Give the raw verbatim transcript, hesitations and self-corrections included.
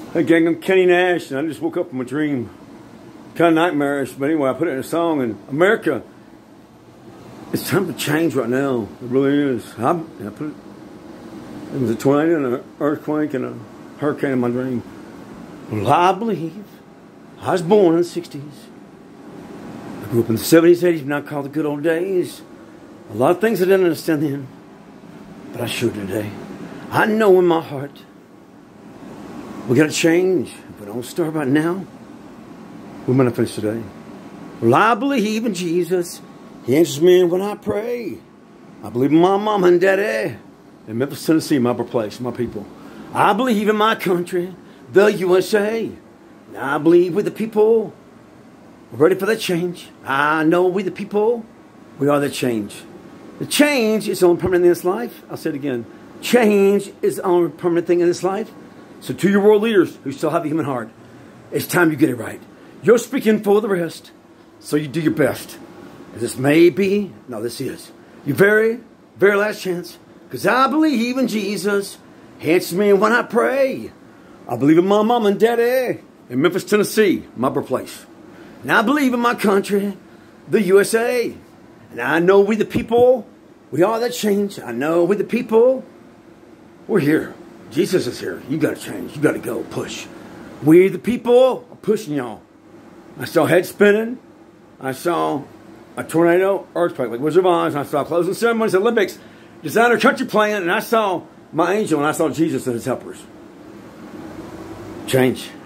Hey gang, I'm Kenny Nash, and I just woke up from a dream. Kind of nightmarish, but anyway, I put it in a song. And America, it's time to change right now. It really is. I, I put it, it was a tornado and an earthquake and a hurricane in my dream. Well, I believe I was born in the sixties. I grew up in the seventies, eighties, but now called the good old days. A lot of things I didn't understand then, but I sure do today. I know in my heart we got to change. If we don't start right now, we're going to finish today. Well, I believe in Jesus. He answers me when I pray. I believe in my mama and daddy in Memphis, Tennessee, my birthplace, my people. I believe in my country, the U S A. And I believe with the people. We're ready for that change. I know we the people, we are the change. The change is the only permanent thing in this life. I'll say it again. Change is the only permanent thing in this life. So to your world leaders who still have a human heart, it's time you get it right. You're speaking for the rest, so you do your best. And this may be, no, this is, your very, very last chance. Because I believe in Jesus. He answers me when I pray. I believe in my mom and daddy in Memphis, Tennessee, my birthplace. And I believe in my country, the U S A. And I know we the people, we are that change. I know we the people, we're here. Jesus is here. You got to change. You got to go. Push. We the people are pushing y'all. I saw heads spinning. I saw a tornado, earthquake, like Wizard of Oz. I saw closing ceremonies, Olympics, designer country playing, and I saw my angel, and I saw Jesus and his helpers. Change.